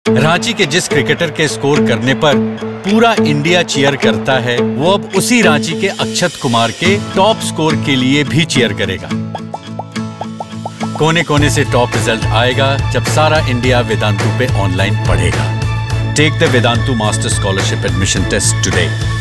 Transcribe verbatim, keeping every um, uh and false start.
रांची के जिस क्रिकेटर के स्कोर करने पर पूरा इंडिया चीयर करता है, वो अब उसी रांची के अक्षत कुमार के टॉप स्कोर के लिए भी चीयर करेगा। कोने कोने से टॉप रिजल्ट आएगा जब सारा इंडिया वेदांतु पे ऑनलाइन पढ़ेगा। Take the Vedantu master scholarship admission test today.